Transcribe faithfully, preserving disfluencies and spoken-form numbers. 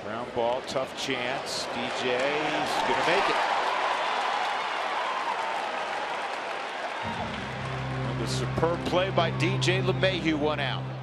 Ground ball, tough chance. D J's gonna make it. And the superb play by D J LeMahieu, one out.